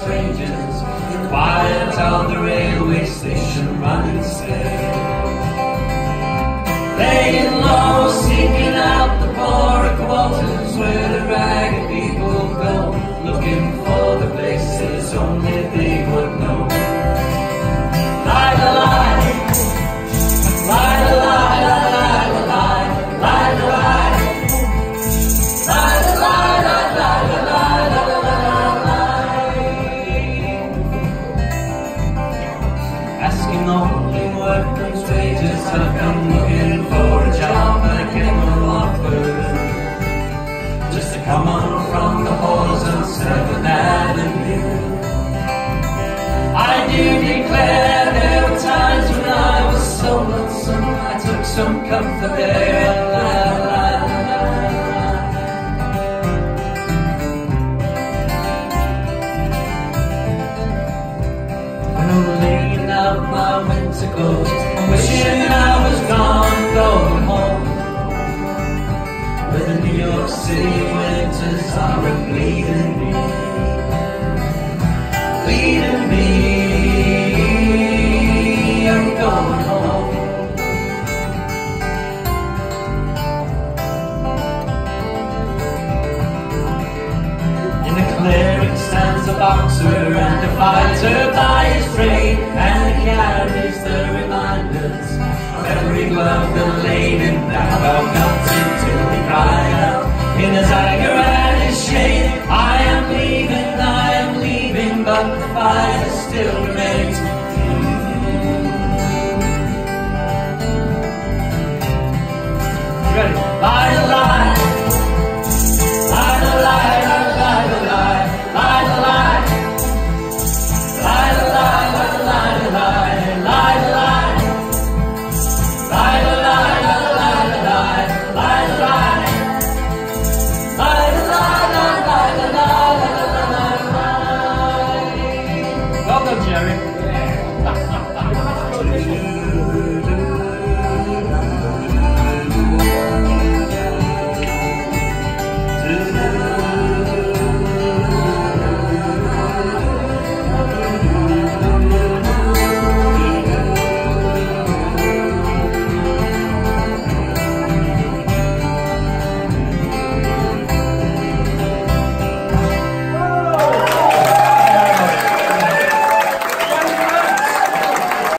strangers, the quiet of the railway station running steady. Laying low, seeking out the poorer quarters where the ragged people go, looking for the places only they would know. Lie, lie, lie, lie, lie, lie, lie, lie, lie, lie. Asking only workers' wages, I've come looking for a job I cannot offer, just to come on from the halls on 7th Avenue. I do declare there were times when I was so lonesome, I took some comfort there and la la la. When I'm laying out my winter clothes, wishing I was gone, going home, where the New York City winters are bleeding me, bleeding me. I'm going home. In the clearing stands a boxer and a fighter by his trade, and he carries the reminders of every glove that laid him down, about melting till he cried out in his anger and his shame, I am leaving, but the fire still remains. Ready? Lie, lie, lie, lie, lie, lie, lie, lie, lie, lie, lie, lie, lie, lie, lie. Well done, Jerry.